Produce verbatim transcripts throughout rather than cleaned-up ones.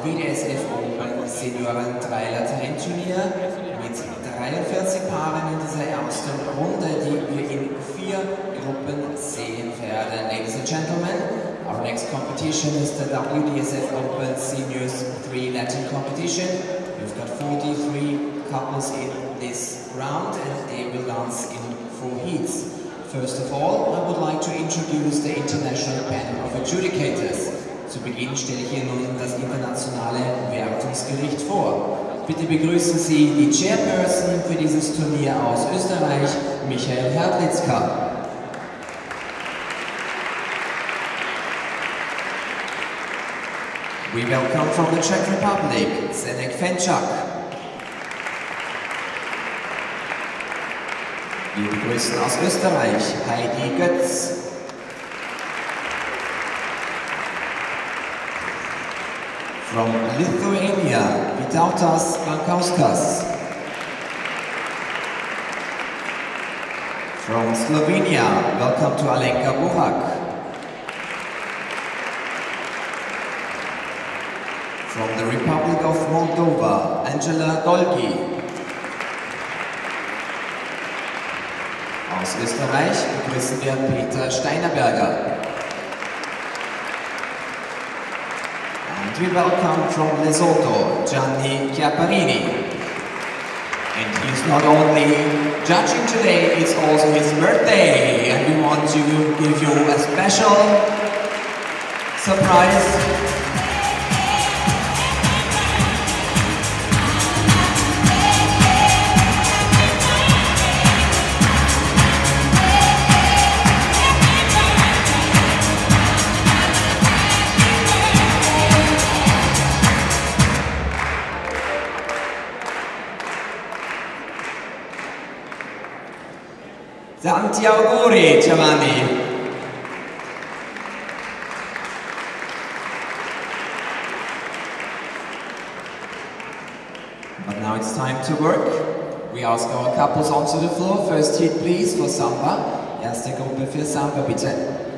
W D S F Open Senioren Dreier-Talentturnier mit dreiundvierzig Paaren in dieser ersten Runde, die wir in vier Gruppen sehen werden. Ladies and gentlemen, our next competition is the W D S F Open Seniors three Latin competition. We've got forty-three couples in this round and they will dance in four heats. First of all, I would like to introduce the international panel of adjudicators. Zu Beginn stelle ich Ihnen nun das internationale Wertungsgericht vor. Bitte begrüßen Sie die Chairperson für dieses Turnier aus Österreich, Michael Hertlitzka. We welcome from the Czech Republic, Zdeněk Fenčák. Wir begrüßen aus Österreich, Heidi Götz. From Lithuania, Vytautas Bankauskas. From Slovenia, welcome to Alenka Buchak. From the Republic of Moldova, Angela Golgi. Aus Österreich begrüßen wir Peter Steinerberger. And we welcome from Lesotho, Gianni Chiapparini. And he's not only judging today, it's also his birthday. And we want to give you a special surprise. Tanti auguri, Giovanni! But now it's time to work. We ask our couples onto the floor. First heat please for Samba. Erste Gruppe für Samba, bitte.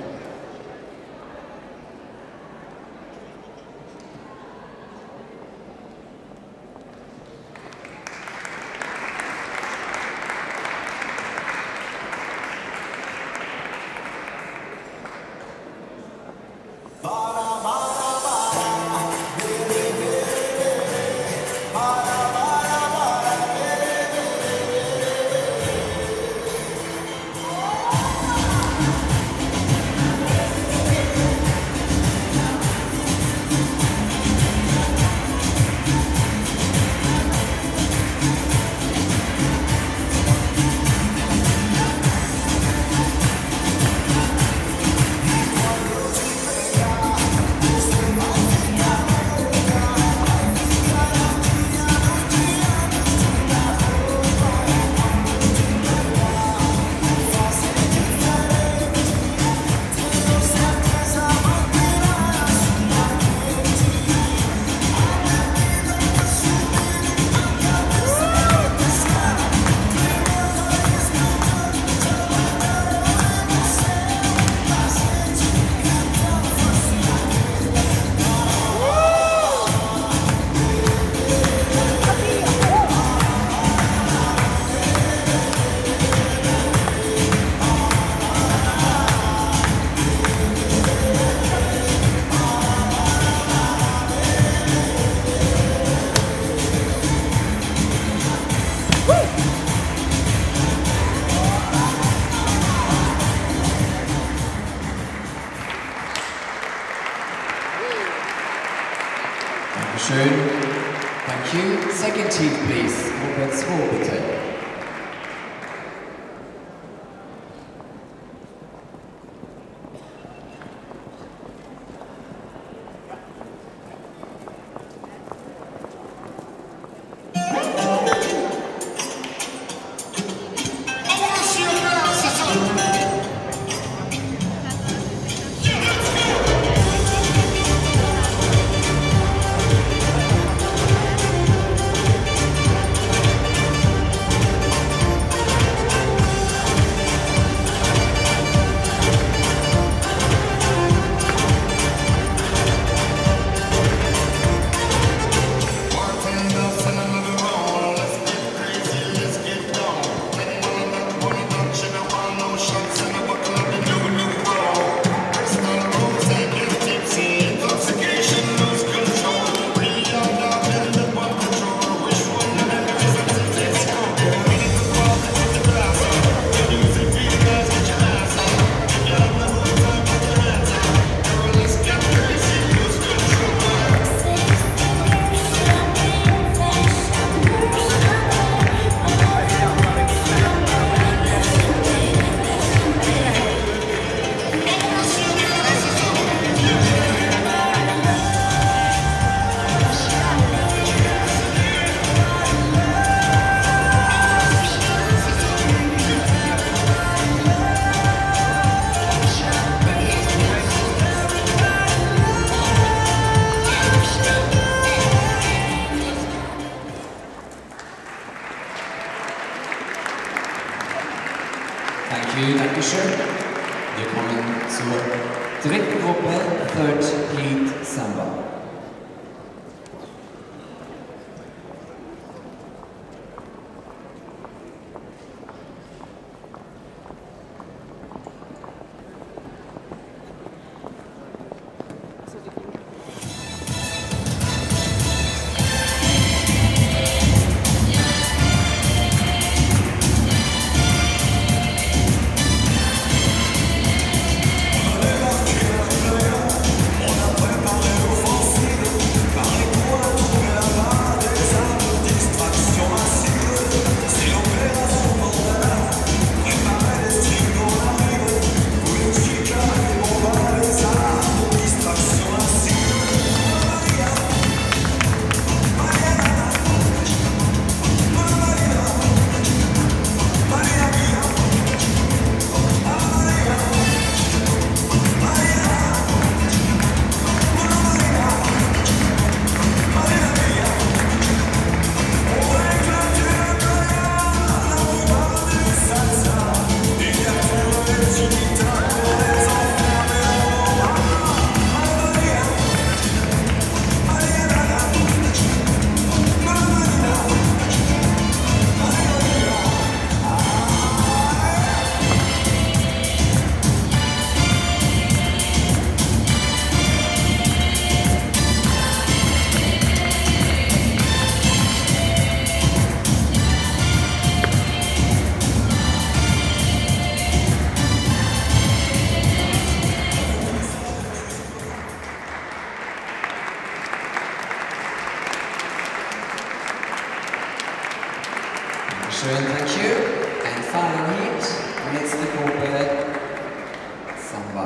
Schön. Thank you. Second heat, please. Gruppe zwei, bitte. Dankeschön. Wir kommen zur dritten Gruppe, Third Heat Samba. Schön, thank you. And final heat, letzte Gruppe, Samba.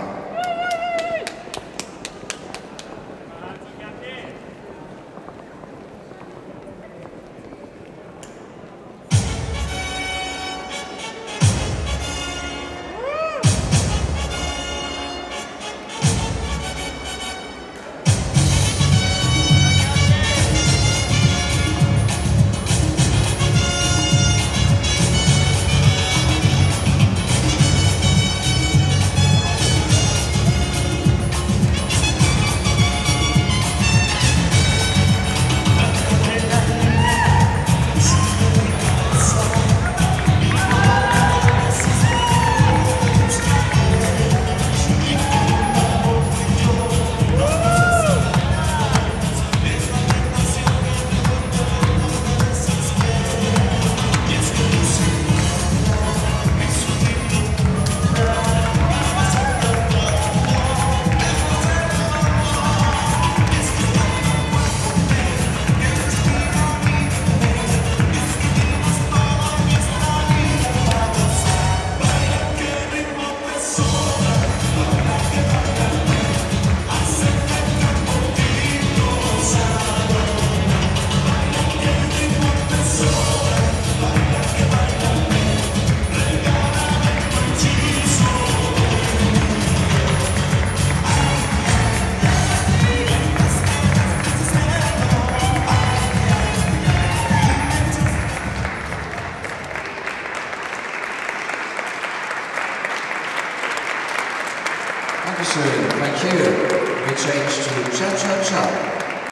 Dankeschön, thank you. We change to Cha Cha Cha.